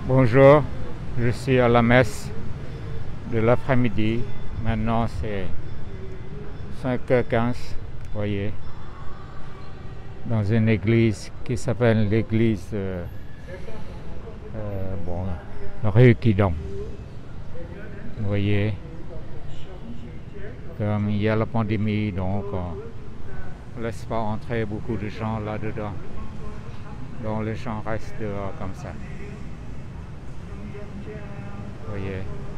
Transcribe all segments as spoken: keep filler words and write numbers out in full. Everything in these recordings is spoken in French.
Bonjour, je suis à la messe de l'après-midi. Maintenant c'est cinq heures quinze, vous voyez, dans une église qui s'appelle l'église euh, euh, bon, rue Quidon. Vous voyez, comme il y a la pandémie, donc on ne laisse pas entrer beaucoup de gens là-dedans. Donc les gens restent dehors comme ça. Vous voyez.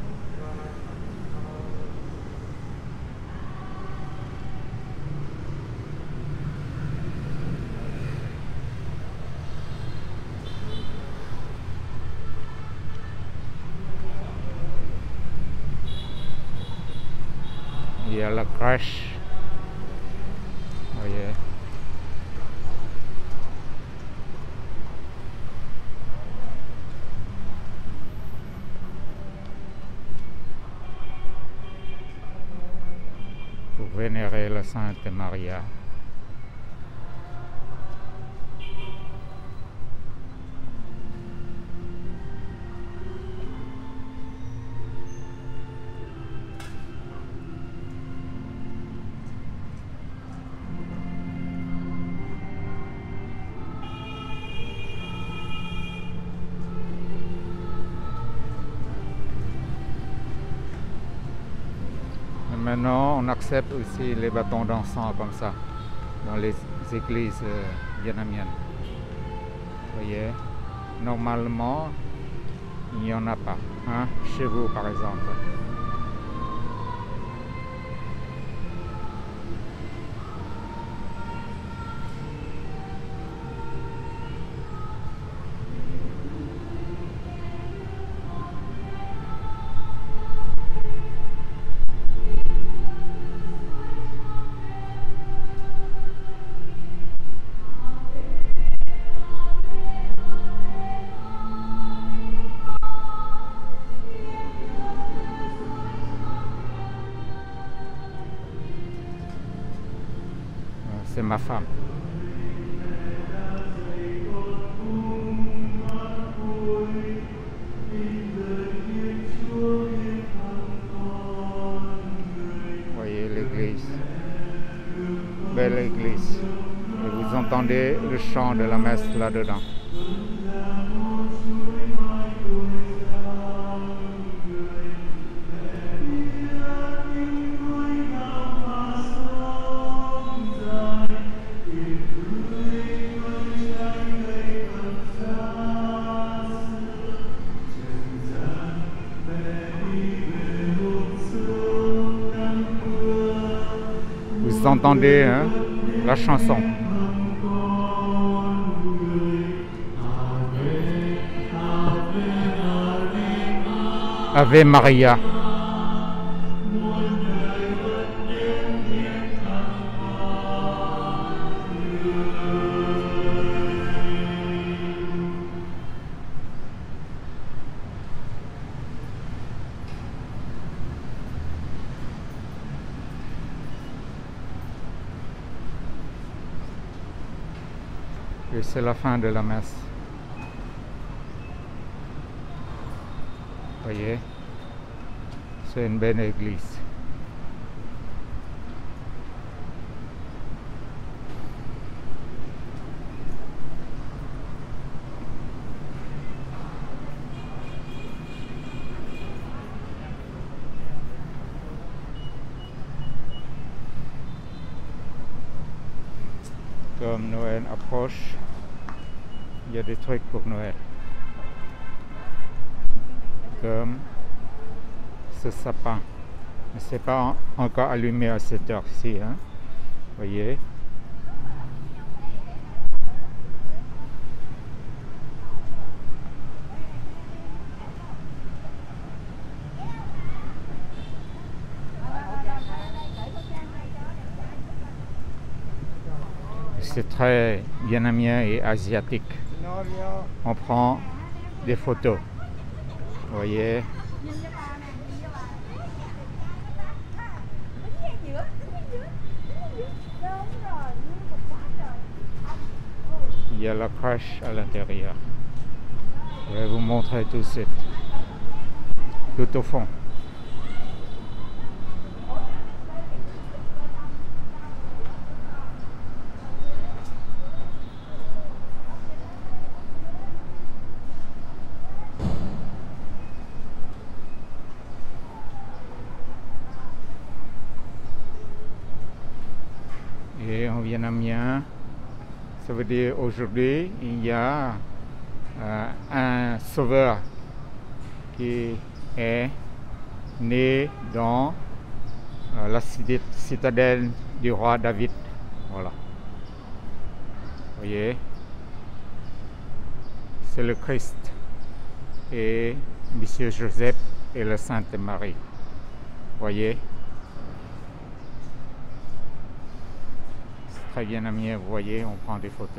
Il y a la crèche. Vous voyez. Pour vénérer la Sainte Maria. Maintenant, on accepte aussi les bâtons d'encens comme ça dans les églises euh, vietnamiennes. Vous voyez, normalement, il n'y en a pas. Hein, chez vous, par exemple. C'est ma femme. Vous voyez l'église. Belle église. Et vous entendez le chant de la messe là-dedans. Vous entendez hein, la chanson. Ave Maria. Et c'est la fin de la messe. Vous voyez, c'est une belle église. Comme Noël approche, il y a des trucs pour Noël. Comme ce sapin. Mais c'est pas encore allumé à cette heure-ci, hein. Vous voyez. C'est très vietnamien et asiatique. On prend des photos. Vous voyez. Il y a la crèche à l'intérieur. Je vais vous montrer tout de suite. Tout au fond. Et en vietnamien, ça veut dire aujourd'hui, il y a euh, un sauveur qui est né dans euh, la citadelle du roi David. Voilà. Vous voyez, c'est le Christ et Monsieur Joseph et la Sainte Marie. Vous voyez, c'est très bien ami, vous voyez, on prend des photos.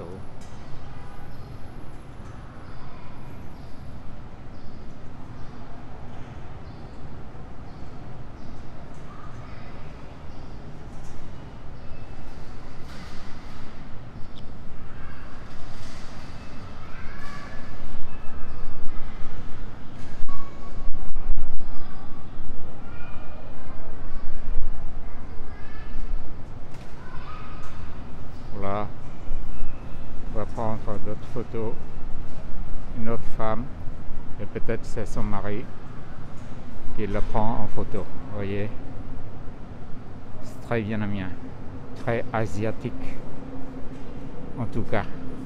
Voilà, on va prendre d'autres photos, une autre femme, et peut-être c'est son mari qui la prend en photo, vous voyez, c'est très vietnamien, très asiatique, en tout cas.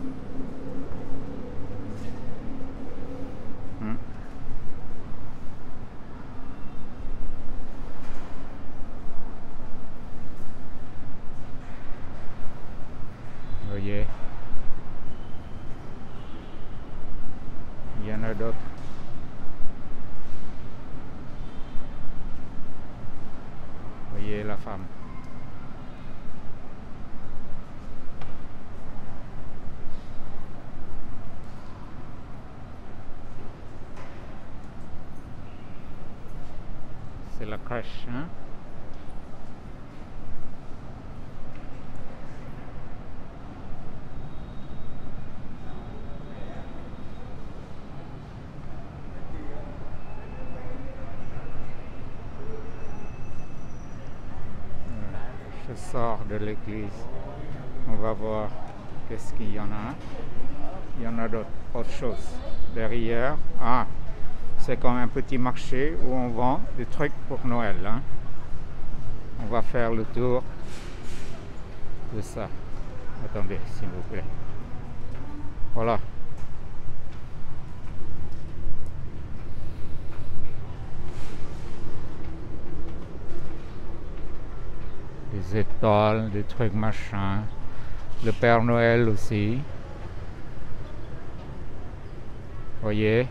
Hmm. Vous voyez, il y en a d'autres. Vous voyez la femme. C'est la crèche, hein? Je sors de l'église. On va voir qu'est-ce qu'il y en a. Il y en a d'autres autre choses. Derrière, ah, c'est comme un petit marché où on vend des trucs pour Noël. Hein. On va faire le tour de ça. Attendez, s'il vous plaît. Voilà. Des étoiles, des trucs machin. Le Père Noël aussi. Voyez.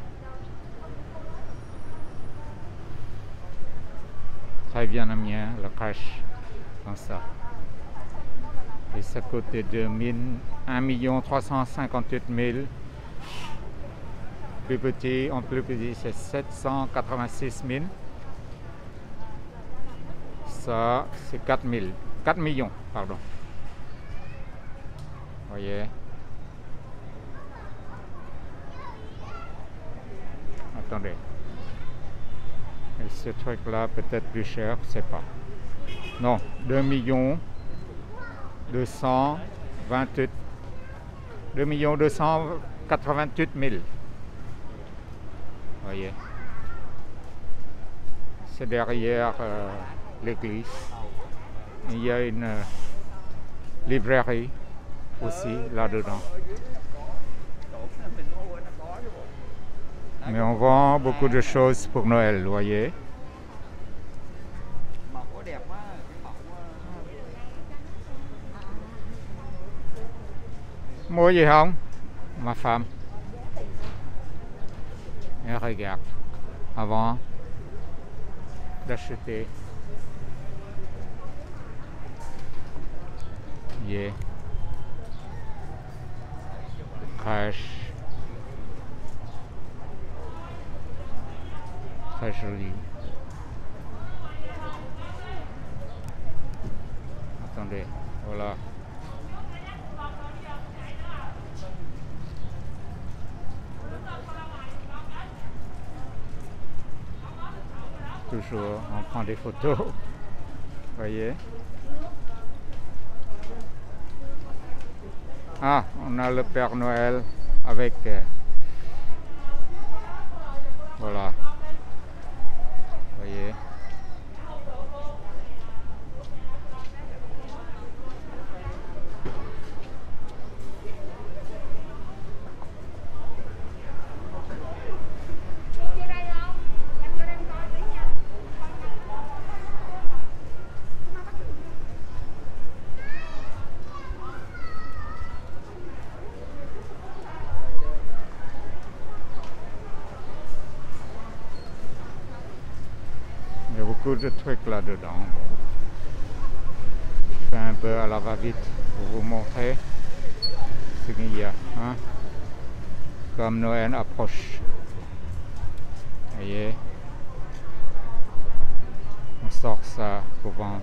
Très bien amiens, la crèche. Comme ça. Et ça coûte un million trois cent cinquante-huit mille. Plus petit, en plus petit, c'est sept cent quatre-vingt-six mille. Ça, c'est quatre mille. quatre millions, pardon. Voyez. Attendez. Et ce truc-là, peut-être plus cher, je sais pas. Non, deux millions deux cent vingt-huit. deux millions deux cent quatre-vingt-huit mille. Voyez. C'est derrière euh, l'église. Il y a une euh, librairie aussi là-dedans. Mais on vend beaucoup de choses pour Noël, vous voyez. Mua gì không? Ma femme. Et regarde, avant d'acheter. Yeah. Crèche. Très joli. Attendez, voilà. toujours, on prend des photos. Voyez. Ah, on a le Père Noël avec... Euh, voilà. Voyez. Il y a beaucoup de trucs là-dedans. Je fais un peu à la va-vite pour vous montrer ce qu'il y a. Hein? Comme Noël approche. Vous voyez, on sort ça pour vendre.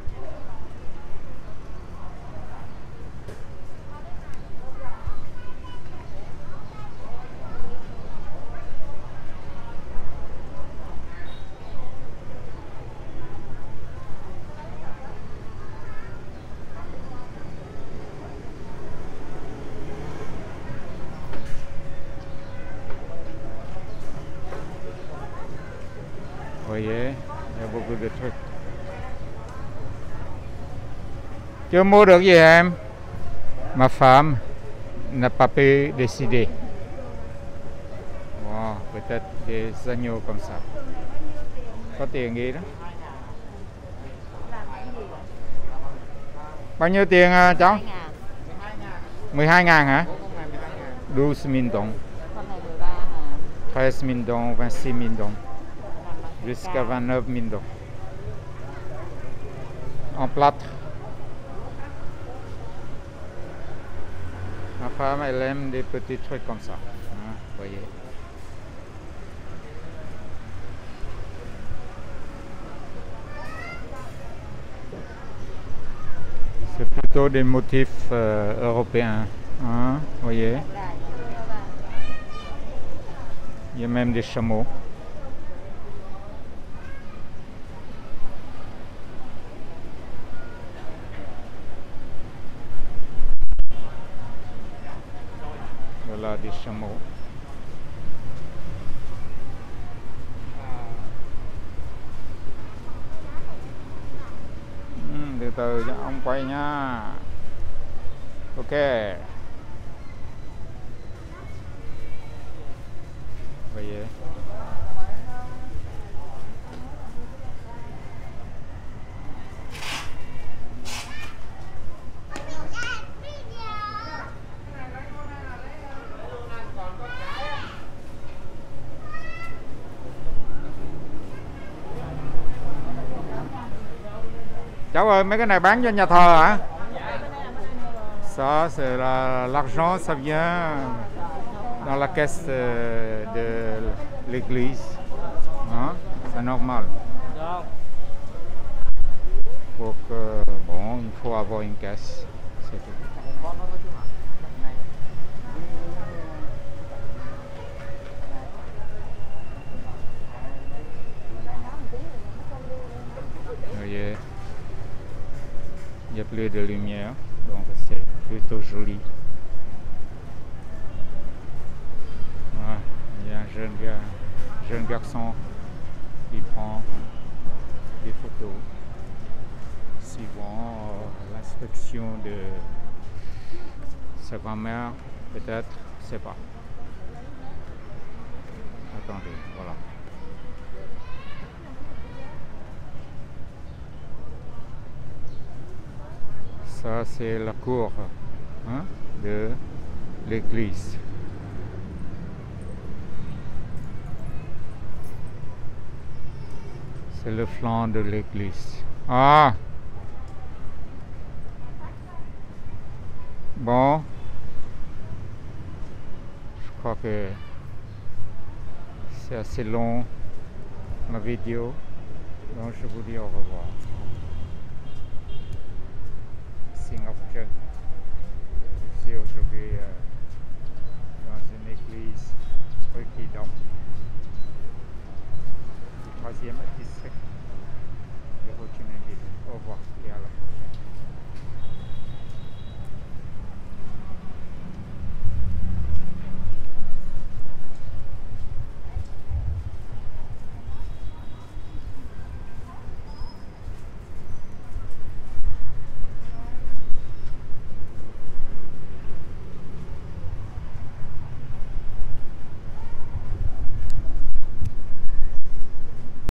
Vous voyez, il y a beaucoup de trucs. Chưa mua được gì hả em? Ma femme n'a pas pu décider. Wow, peut-être des agneaux comme ça. Có tiền gì đó. Bao nhiêu tiền à, cháu? mười hai ngàn hả? douze mille đồng. treize mille đồng, vingt-six mille đồng. Jusqu'à vingt-neuf mille đồng. En plâtre. Ma femme, elle aime des petits trucs comme ça. Hein, voyez. C'est plutôt des motifs euh, européens. Hein, voyez. Il y a même des chameaux. Voilà des chameaux. Uhm, từ từ cho ông quay nha. Ok. Voyez. Cháu ơi, mấy cái này bán cho nhà thờ hả? Ça, c'est la, l'argent, ça vient dans la caisse de l'église. Hein? C'est normal. Pour que, bon, il faut avoir une caisse. C'est tout. Vous voyez, il n'y a plus de lumière, donc c'est plutôt joli. Ouais, il y a un jeune, gars, jeune garçon qui prend des photos suivant euh, l'instruction de sa grand-mère, peut-être, je ne sais pas. Attendez, voilà. Ça, c'est la cour, hein, de l'église. C'est le flanc de l'église. Ah! Bon. Je crois que c'est assez long, ma vidéo. Donc, je vous dis au revoir. Ici aujourd'hui euh, dans une église.